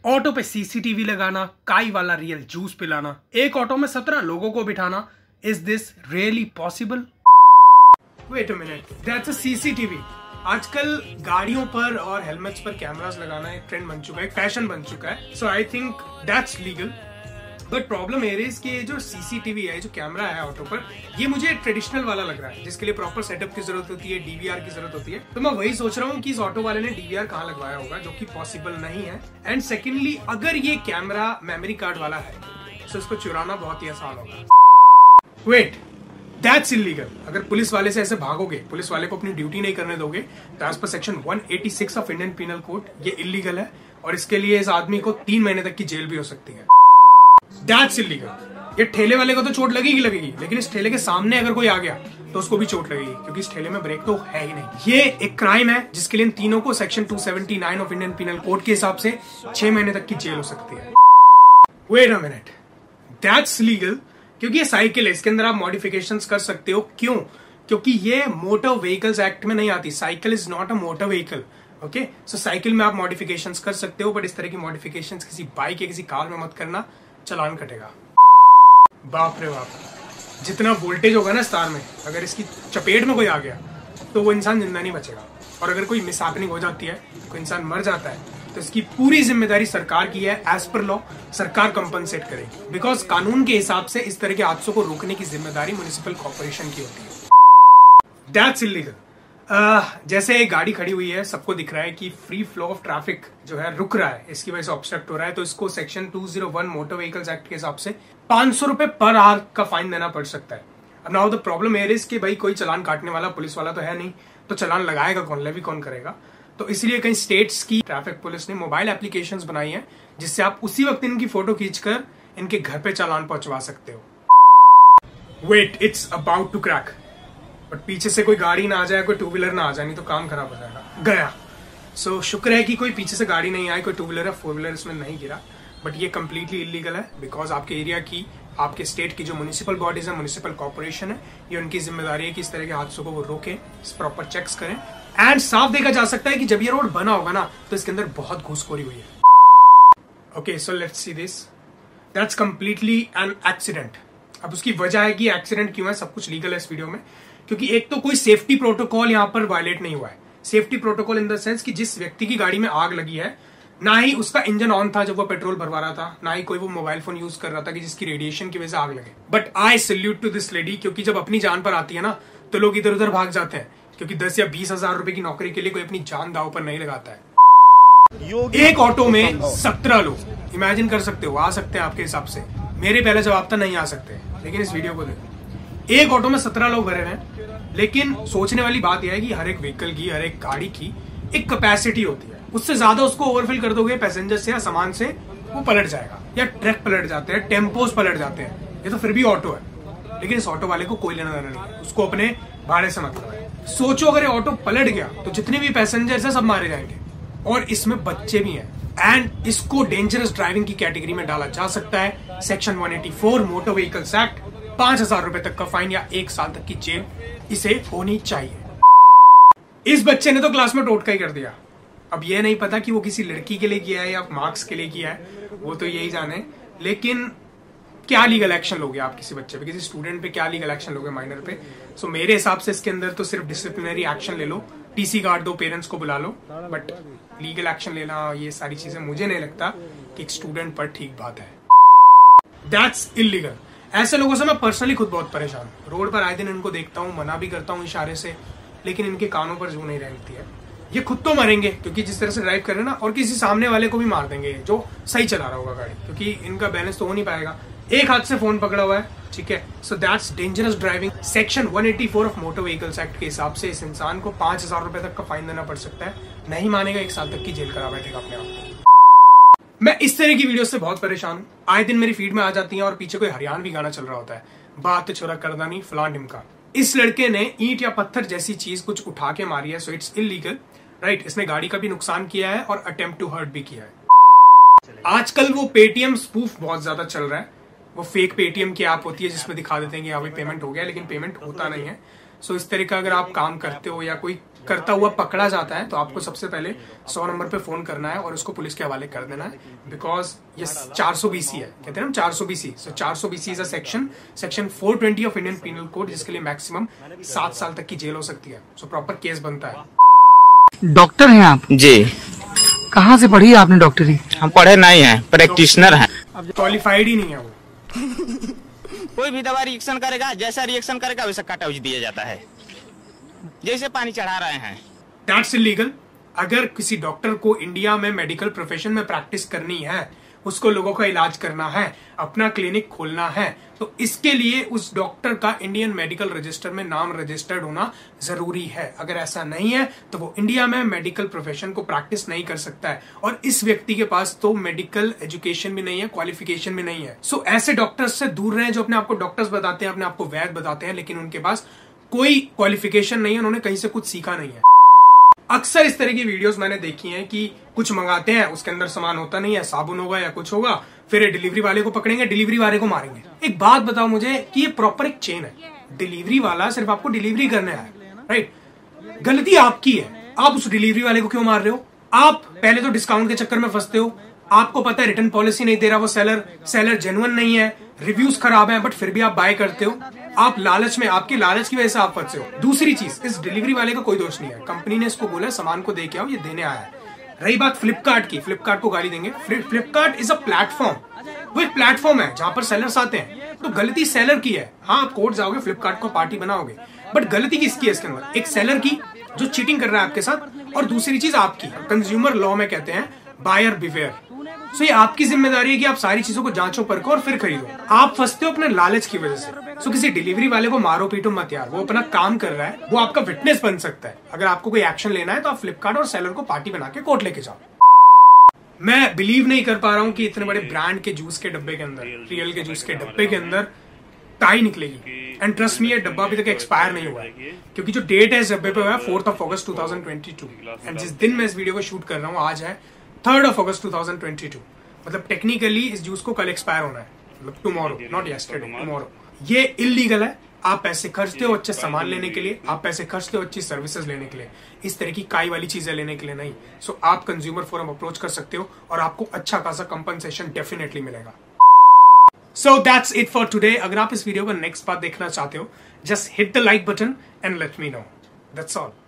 Auto पे CCTV लगाना, काई वाला रियल जूस पिलाना, एक ऑटो में 17 लोगों को बिठाना, is this really possible? Wait a minute, that's a CCTV. आजकल गाड़ियों पर और हेलमेट्स पर कैमरास लगाना एक ट्रेंड बन चुका है, एक फैशन बन चुका है। So I think that's legal. But problem ये है कि जो सीसीटीवी है, जो कैमरा है ऑटो पर, ये मुझे ट्रेडिशनल वाला लग रहा है, जिसके लिए प्रॉपर सेटअप की जरूरत होती है, डीवीआर की जरूरत होती है। तो मैं वही सोच रहा हूँ कि इस ऑटो वाले ने डीवीआर कहाँ लगवाया होगा, जो कि पॉसिबल नहीं है। एंड सेकेंडली, अगर ये कैमरा मेमोरी कार्ड वाला है तो इसको चुराना बहुत ही आसान होगा। Wait, that's illegal. अगर पुलिस वाले से ऐसे भागोगे, पुलिस वाले को अपनी ड्यूटी नहीं करने दोगे, तो एज पर section 186 of Indian penal code ये इलीगल है, और इसके लिए इस आदमी को 3 महीने तक की जेल भी हो सकती है। That's illegal. ये ठेले वाले को तो चोट लगेगी, लेकिन इस ठेले के सामने अगर कोई आ गया तो उसको भी चोट लगेगी, क्योंकि इस ठेले में ब्रेक तो है ही नहीं। ये एक क्राइम है जिसके लिए इन तीनों को section 279 of Indian penal code के हिसाब से 6 महीने तक की जेल हो सकती है। Wait a minute, that's legal क्योंकि ये साइकिल है, इसके अंदर आप मॉडिफिकेशंस कर सकते हो। क्यों? क्योंकि ये मोटर व्हीकल्स एक्ट में नहीं आती। Cycle is not a motor vehicle. Okay, so cycle में आप मॉडिफिकेशंस कर सकते हो, बट इस तरह की मॉडिफिकेशंस किसी बाइक या किसी कार में मत करना, चलान कटेगा। बाप रे बाप, जितना वोल्टेज होगा ना इस तार में, अगर इसकी चपेट में कोई आ गया तो वो इंसान जिंदा नहीं बचेगा। और अगर कोई मिसहैपनिंग हो जाती है, कोई इंसान मर जाता है, तो इसकी पूरी जिम्मेदारी सरकार की है। एज पर लॉ सरकार कंपनसेट करेगी, बिकॉज कानून के हिसाब से इस तरह के हादसों को रोकने की जिम्मेदारी म्युनिसिपल कॉर्पोरेशन की होती है। That's illegal. जैसे एक गाड़ी खड़ी हुई है, सबको दिख रहा है कि फ्री फ्लो ऑफ ट्रैफिक जो है रुक रहा है, इसकी वजह से ऑब्स्ट्रक्ट हो रहा है, तो इसको सेक्शन 201 मोटर व्हीकल्स एक्ट के हिसाब से 500 रुपए पर आवर का फाइन देना पड़ सकता है। अब now the problem here is कि भाई कोई चलान काटने वाला पुलिस वाला तो है नहीं, तो चलान लगाएगा कौन, लेवी कौन करेगा? तो इसलिए कई स्टेट्स की ट्रैफिक पुलिस ने मोबाइल एप्लीकेशंस बनाई है, जिससे आप उसी वक्त इनकी फोटो खींचकर इनके घर पे चालान पहुंचवा सकते हो। Wait, it's about to crack. But पीछे से कोई गाड़ी ना आ जाए, कोई टू व्हीलर ना आ जाए, नहीं तो काम खराब हो जाएगा। गया। सो शुक्र है कि कोई पीछे से गाड़ी नहीं आई, कोई टू व्हीलर या 4 व्हीलर इसमें नहीं गिरा। बट ये कंप्लीटली इलीगल है, बिकॉज आपके एरिया की, आपके स्टेट की जो म्युनिसिपल बॉडीज है, म्युनिसिपल कॉर्पोरेशन है, ये उनकी जिम्मेदारी है कि इस तरह के हादसों को वो रोके, प्रॉपर चेक्स करें। एंड साफ देखा जा सकता है कि जब ये रोड बना होगा ना, तो इसके अंदर बहुत घूसखोरी हुई है। Okay, so let's see this. That's completely an accident. अब उसकी वजह है कि एक्सीडेंट क्यों है, सब कुछ लीगल है इस वीडियो में। क्योंकि एक तो कोई सेफ्टी प्रोटोकॉल यहाँ पर वायलेट नहीं हुआ है। Safety protocol in the sense कि जिस व्यक्ति की गाड़ी में आग लगी है, ना ही उसका इंजन ऑन था जब वो पेट्रोल भरवा रहा था, ना ही कोई वो मोबाइल फोन यूज कर रहा था कि जिसकी रेडिएशन की वजह से आग लगे। But I salute to this lady, क्योंकि जब अपनी जान पर आती है ना, तो लोग इधर उधर भाग जाते हैं, क्योंकि 10 या 20 हजार रुपए की नौकरी के लिए कोई अपनी जान दांव पर नहीं लगाता है। एक ऑटो में 17 लोग, इमेजिन कर सकते हो, आ सकते हैं आपके हिसाब से। मेरे पहले जवाब था नहीं आ सकते, लेकिन इस वीडियो को देखो, एक ऑटो में 17 लोग भरे हैं। लेकिन सोचने वाली बात यह है कि हर एक व्हीकल की, हर एक गाड़ी की एक कैपेसिटी होती है। उससे ज्यादा उसको ओवरफिल कर दोगे पैसेंजर से या सामान से, वो पलट जाएगा, या ट्रक पलट जाते हैं, टेम्पोस पलट जाते हैं। ये तो फिर भी ऑटो है, लेकिन इस ऑटो वाले को कोई लेना देना नहीं है, उसको अपने भाड़े से मतलब है। सोचो अगर ये ऑटो पलट गया तो जितने भी पैसेंजर्स हैं सब मारे जाएंगे, और इसमें बच्चे भी हैं। एंड इसको डेंजरस ड्राइविंग की कैटेगरी में डाला जा सकता है। सेक्शन 184 मोटर व्हीकल्स एक्ट, 5,000 रुपए तक का फाइन या 1 साल तक की जेल इसे होनी चाहिए। इस बच्चे ने तो क्लास में टोटका ही कर दिया। अब ये नहीं पता कि वो किसी लड़की के लिए किया है या मार्क्स के लिए किया है, वो तो यही जाने। लेकिन क्या लीगल एक्शन लोगे आप किसी बच्चे पे, किसी स्टूडेंट पे क्या लीगल एक्शन लोगे, माइनर पे? सो मेरे हिसाब से इसके अंदर तो सिर्फ डिसिप्लिनरी एक्शन ले लो, टीसी कार्ड दो, पेरेंट्स को बुला लो। बट लीगल एक्शन लेना, ये सारी चीजें मुझे नहीं लगता कि एक स्टूडेंट पर ठीक बात है। That's illegal. ऐसे लोगों से मैं पर्सनली खुद बहुत परेशान हूँ। रोड पर आए दिन इनको देखता हूँ, मना भी करता हूँ इशारे से, लेकिन इनके कानों पर जू नहीं रहती है। ये खुद तो मरेंगे क्योंकि जिस तरह से ड्राइव कर रहे हैं ना, और किसी सामने वाले को भी मार देंगे जो सही चला रहा होगा गाड़ी, क्योंकि इनका बैलेंस तो हो नहीं पाएगा। एक हाथ से फोन पकड़ा हुआ है, ठीक है। So that's dangerous driving. Section 184 of motor vehicles act के हिसाब से इस इंसान को 5,000 रुपए तक का फाइन देना पड़ सकता है। नहीं मानेगा, 1 साल तक की जेल करा बैठेगा अपने आप को। मैं इस तरह की वीडियो से बहुत परेशान हूँ। आए दिन मेरी फीड में आ जाती है और पीछे कोई हरियाणवी गाना चल रहा होता है, बात छोरा करदानी फलान ढिमका। इस लड़के ने ईंट या पत्थर जैसी चीज कुछ उठा के मारी है, सो इट्स इलीगल, राइट। इसने गाड़ी का भी नुकसान किया है और अटेम्प्ट टू हर्ट भी किया है। आजकल वो पेटीएम स्पूफ बहुत ज्यादा चल रहा है। वो फेक पेटीएम की ऐप होती है जिसमें दिखा देते हैं कि हाँ भाई पेमेंट हो गया, लेकिन पेमेंट होता नहीं है। सो इस तरह का अगर आप काम करते हो या कोई करता हुआ पकड़ा जाता है तो आपको सबसे पहले 100 नंबर पे फोन करना है और उसको पुलिस के हवाले कर देना है, बिकॉज ये 420 है, कहते हैं ना 420। So 420 is a section 420 of Indian penal code, जिसके लिए मैक्सिमम 7 साल तक की जेल हो सकती है। सो प्रॉपर केस बनता है। डॉक्टर हैं आप? जी। कहाँ से पढ़ी आपने डॉक्टरी? हम पढ़े नहीं हैं, प्रैक्टिशनर हैं। क्वालिफाइड ही नहीं है वो। कोई भी दवा रिएक्शन करेगा, जैसा रिएक्शन करेगा वैसा काटा दिया जाता है, जैसे पानी चढ़ा रहे हैं। That's illegal. अगर किसी डॉक्टर को इंडिया में मेडिकल प्रोफेशन में प्रैक्टिस करनी है, उसको लोगों का इलाज करना है, अपना क्लिनिक खोलना है, तो इसके लिए उस डॉक्टर का इंडियन मेडिकल रजिस्टर में नाम रजिस्टर्ड होना जरूरी है। अगर ऐसा नहीं है तो वो इंडिया में मेडिकल प्रोफेशन को प्रैक्टिस नहीं कर सकता है, और इस व्यक्ति के पास तो मेडिकल एजुकेशन भी नहीं है, क्वालिफिकेशन भी नहीं है। सो ऐसे डॉक्टर्स से दूर रहें जो अपने आपको डॉक्टर्स बताते हैं, अपने आपको वैद्य बताते हैं, लेकिन उनके पास कोई क्वालिफिकेशन नहीं है, उन्होंने कहीं से कुछ सीखा नहीं है। अक्सर इस तरह की वीडियोस मैंने देखी हैं कि कुछ मंगाते हैं, उसके अंदर सामान होता नहीं है, साबुन होगा या कुछ होगा, फिर डिलीवरी वाले को पकड़ेंगे, डिलीवरी वाले को मारेंगे। एक बात बताओ मुझे कि ये प्रॉपर एक चेन है। डिलीवरी वाला सिर्फ आपको डिलीवरी करने आया, राइट? गलती आपकी है, आप उस डिलीवरी वाले को क्यों मार रहे हो? आप पहले तो डिस्काउंट के चक्कर में फंसते हो, आपको पता है रिटर्न पॉलिसी नहीं दे रहा वो सेलर जेन्युइन नहीं है, रिव्यूज खराब है, बट फिर भी आप बाय करते हो। आप लालच में, आपके लालच की वजह से आप फंसे हो। दूसरी चीज, इस डिलीवरी वाले का कोई दोष नहीं है, कंपनी ने इसको बोला सामान को दे के आओ, ये देने आया है। रही बात फ्लिपकार्ट की, फ्लिपकार्ट को गाली देंगे। फ्लिपकार्ट इज अ प्लेटफॉर्म, वो एक प्लेटफॉर्म है जहां पर सेलर्स आते हैं, तो गलती सेलर की है। हाँ, आप कोर्ट जाओगे, फ्लिपकार्ट को पार्टी बनाओगे, बट गलती किसकी है इसके अंदर? एक सेलर की जो चीटिंग कर रहा है आपके साथ, और दूसरी चीज आपकी। कंज्यूमर लॉ में कहते हैं बायर बिवेयर। सो ये आपकी जिम्मेदारी है कि आप सारी चीजों को जांचो परखो और फिर खरीदो। आप फंसते हो अपने लालच की वजह से। सो किसी डिलीवरी वाले को मारो पीटो मत यार, वो अपना काम कर रहा है, वो आपका विटनेस बन सकता है। अगर आपको कोई एक्शन लेना है तो आप फ्लिपकार्ट और सेलर को पार्टी बना के कोर्ट लेके जाओ। मैं बिलीव नहीं कर पा रहा हूँ कि इतने बड़े ब्रांड के जूस के डब्बे के अंदर, रियल के जूस के डब्बे के अंदर टाई निकलेगी। एंड ट्रस्ट मी, ये डब्बा अभी तक एक्सपायर नहीं हुआ है, क्योंकि जो डेट है इस डब्बे पे हुआ है 4 अगस्त 2022। एंड जिस दिन मैं इस वीडियो को शूट कर रहा हूँ आज है 3 अगस्त 2022। मतलब टेक्निकली इस जूस को कल एक्सपायर होना है, मतलब टुमारो, नॉट यस्टरडे, टुमारो। ये इलीगल है। आप पैसे खर्चते हो अच्छे सामान लेने के लिए, आप पैसे खर्चते हो अच्छी सर्विसेज लेने के लिए, इस तरह की काई वाली चीजें लेने के लिए नहीं। सो आप कंज्यूमर फोरम अप्रोच कर सकते हो और आपको अच्छा खासा कंपनसेशन डेफिनेटली मिलेगा। So that's it for today. अगर आप इस वीडियो का नेक्स्ट पार्ट देखना चाहते हो, just hit the like button and let me know. That's all.